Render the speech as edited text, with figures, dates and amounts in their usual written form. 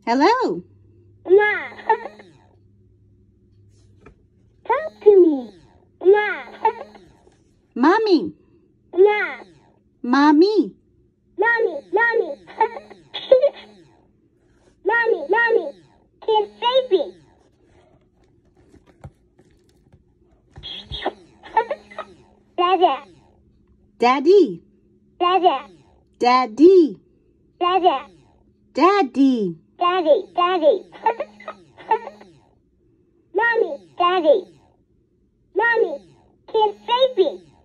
Hello. Ma. Talk to me. Ma. Mommy. Ma. Mommy. Mommy. Mommy. Mommy. Mommy. Can't save me. Dada. Daddy. Dada. Daddy. Dada. Daddy. Daddy. Daddy. Mommy. Daddy. Mommy. Can't save me.